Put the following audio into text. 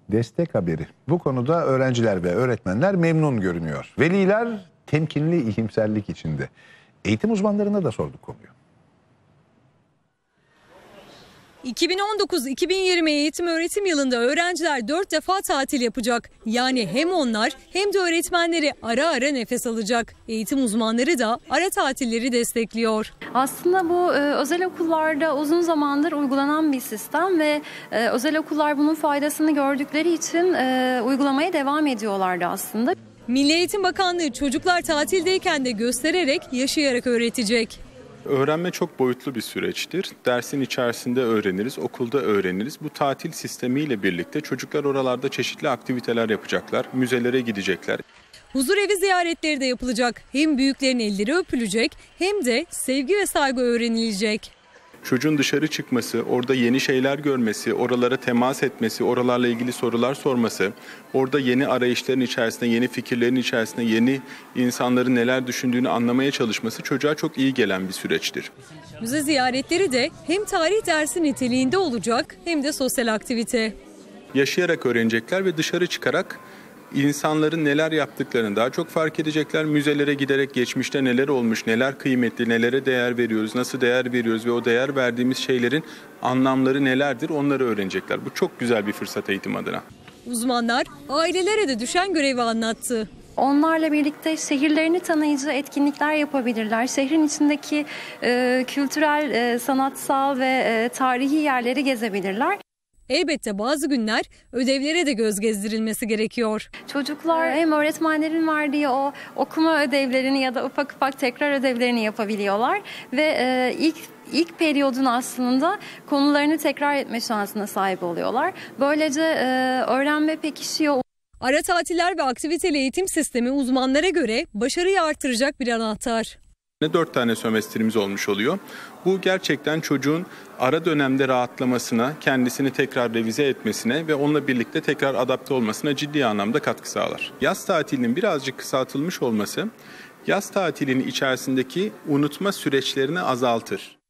destek haberi. Bu konuda öğrenciler ve öğretmenler memnun görünüyor. Veliler temkinli iyimserlik içinde. Eğitim uzmanlarına da sorduk konuyu. 2019-2020 eğitim öğretim yılında öğrenciler 4 defa tatil yapacak. Yani hem onlar hem de öğretmenleri ara ara nefes alacak. Eğitim uzmanları da ara tatilleri destekliyor. Aslında bu özel okullarda uzun zamandır uygulanan bir sistem ve özel okullar bunun faydasını gördükleri için uygulamaya devam ediyorlardı aslında. Milli Eğitim Bakanlığı çocuklar tatildeyken de göstererek, yaşayarak öğretecek. Öğrenme çok boyutlu bir süreçtir. Dersin içerisinde öğreniriz, okulda öğreniriz. Bu tatil sistemiyle birlikte çocuklar oralarda çeşitli aktiviteler yapacaklar, müzelere gidecekler. Huzurevi ziyaretleri de yapılacak. Hem büyüklerin elleri öpülecek hem de sevgi ve saygı öğrenilecek. Çocuğun dışarı çıkması, orada yeni şeyler görmesi, oralara temas etmesi, oralarla ilgili sorular sorması, orada yeni arayışların içerisinde, yeni fikirlerin içerisinde, yeni insanların neler düşündüğünü anlamaya çalışması çocuğa çok iyi gelen bir süreçtir. Müze ziyaretleri de hem tarih dersi niteliğinde olacak hem de sosyal aktivite. Yaşayarak öğrenecekler ve dışarı çıkarak İnsanların neler yaptıklarını daha çok fark edecekler. Müzelere giderek geçmişte neler olmuş, neler kıymetli, nelere değer veriyoruz, nasıl değer veriyoruz ve o değer verdiğimiz şeylerin anlamları nelerdir onları öğrenecekler. Bu çok güzel bir fırsat eğitim adına. Uzmanlar ailelere de düşen görevi anlattı. Onlarla birlikte şehirlerini tanıyıcı etkinlikler yapabilirler. Şehrin içindeki kültürel, sanatsal ve tarihi yerleri gezebilirler. Elbette bazı günler ödevlere de göz gezdirilmesi gerekiyor. Çocuklar hem öğretmenlerin verdiği o okuma ödevlerini ya da ufak ufak tekrar ödevlerini yapabiliyorlar ve ilk periyodun aslında konularını tekrar etme şansına sahip oluyorlar. Böylece öğrenme pekişiyor. Ara tatiller ve aktiviteli eğitim sistemi uzmanlara göre başarıyı artıracak bir anahtar. 4 tane sömestrimiz olmuş oluyor. Bu gerçekten çocuğun ara dönemde rahatlamasına, kendisini tekrar revize etmesine ve onunla birlikte tekrar adapte olmasına ciddi anlamda katkı sağlar. Yaz tatilinin birazcık kısaltılmış olması, yaz tatilinin içerisindeki unutma süreçlerini azaltır.